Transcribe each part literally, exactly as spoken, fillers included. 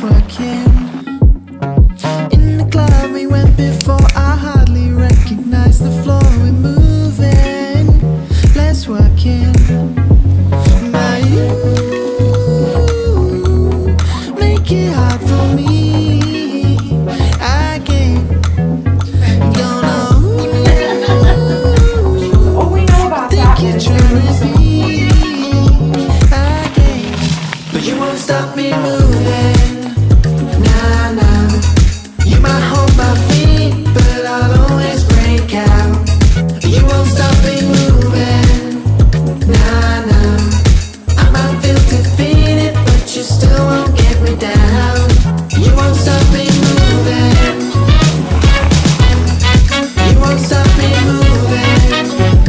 let's work in. In the club we went before, I hardly recognized the floor. We're moving, let's work in. Now you make it hard for me. I can't, don't know who Oh, we know about think that. you're trying to be. I can't, but you won't stop me moving. Nah, nah. You might hold my feet, but I'll always break out. You won't stop me moving. Nah, nah. I might feel defeated, but you still won't get me down. You won't stop me moving. You won't stop me moving.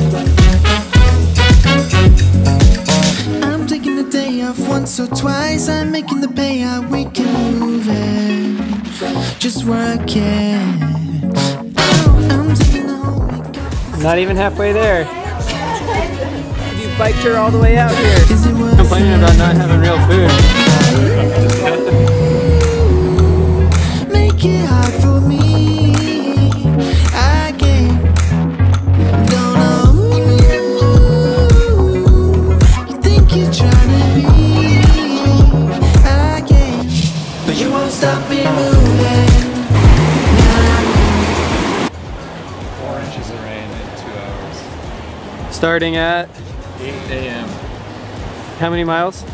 I'm taking the day off once or twice. I'm making the payout, we can move it. Just work it. Oh, I'm taking the whole week off. Not even halfway there. You biked her all the way out here. Is it worth Complaining it? about not having real food. Make it hard for me. I can't, don't know who you think you're trying to be. I can't, but you won't stop me moving. Four inches of rain in two hours. Starting at eight A M how many miles?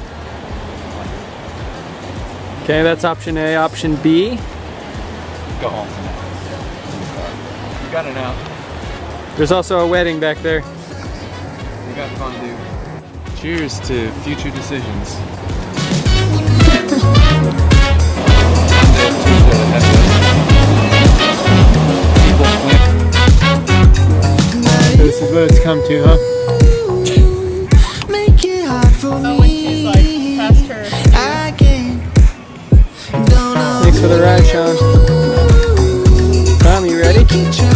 Okay, that's option A. Option B. Go home. You got it now. There's also a wedding back there. We got fondue. Cheers to future decisions. This is what it's come to, huh? Make it hard for me. I can't, don't know Thanks for the ride, Sean. Tom, you ready? who